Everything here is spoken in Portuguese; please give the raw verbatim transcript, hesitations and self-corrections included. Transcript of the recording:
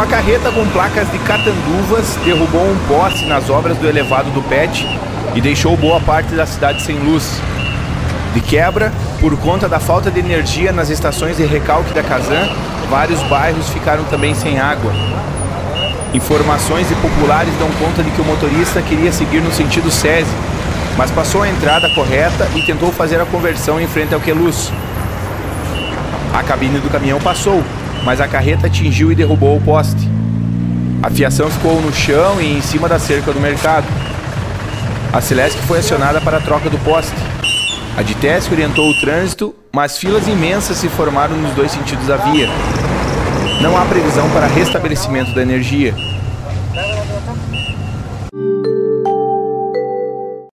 Uma carreta com placas de Catanduvas derrubou um poste nas obras do elevado do P E T e deixou boa parte da cidade sem luz. De quebra, por conta da falta de energia nas estações de recalque da Casan, vários bairros ficaram também sem água. Informações de populares dão conta de que o motorista queria seguir no sentido SESI, mas passou a entrada correta e tentou fazer a conversão em frente ao Queluz. A cabine do caminhão passou, mas a carreta atingiu e derrubou o poste. A fiação ficou no chão e em cima da cerca do mercado. A Celesc foi acionada para a troca do poste. A Ditesc orientou o trânsito, mas filas imensas se formaram nos dois sentidos da via. Não há previsão para restabelecimento da energia.